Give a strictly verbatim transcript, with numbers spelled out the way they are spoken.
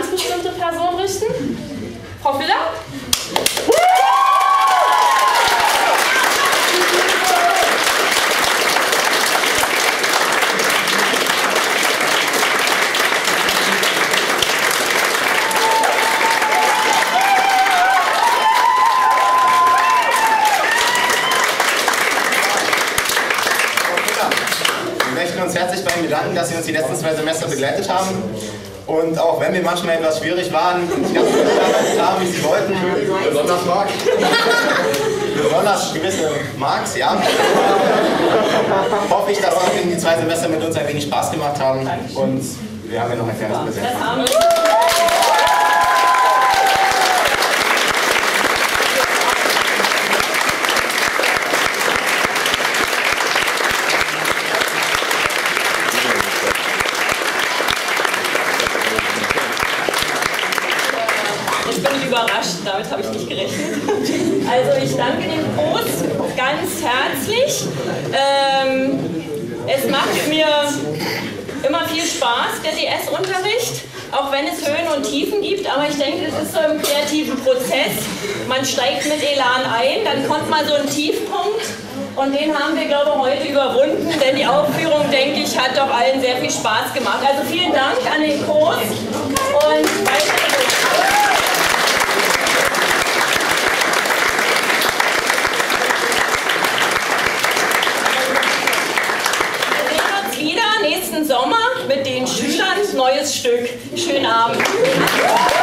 ganz bestimmte Person richten. Frau Filler? Wir möchten uns herzlich bei Ihnen bedanken, dass Sie uns die letzten zwei Semester begleitet haben. Und auch wenn wir manchmal etwas schwierig waren, nicht ganz so gearbeitet haben, wie Sie wollten, besonders Marc, besonders gewisse Marks, ja, hoffe ich, dass Ihnen die zwei Semester mit uns ein wenig Spaß gemacht haben. Und wir haben ja noch ein kleines Präsent. Überrascht, damit habe ich nicht gerechnet. Also ich danke dem Kurs ganz herzlich. Ähm, es macht mir immer viel Spaß, der D S-Unterricht, auch wenn es Höhen und Tiefen gibt, aber ich denke, das ist so im kreativen Prozess. Man steigt mit Elan ein, dann kommt mal so ein Tiefpunkt und den haben wir, glaube ich, heute überwunden, denn die Aufführung, denke ich, hat doch allen sehr viel Spaß gemacht. Also vielen Dank an den Kurs und weiter. Sommer mit den Schülern, neues Stück. Schönen Abend.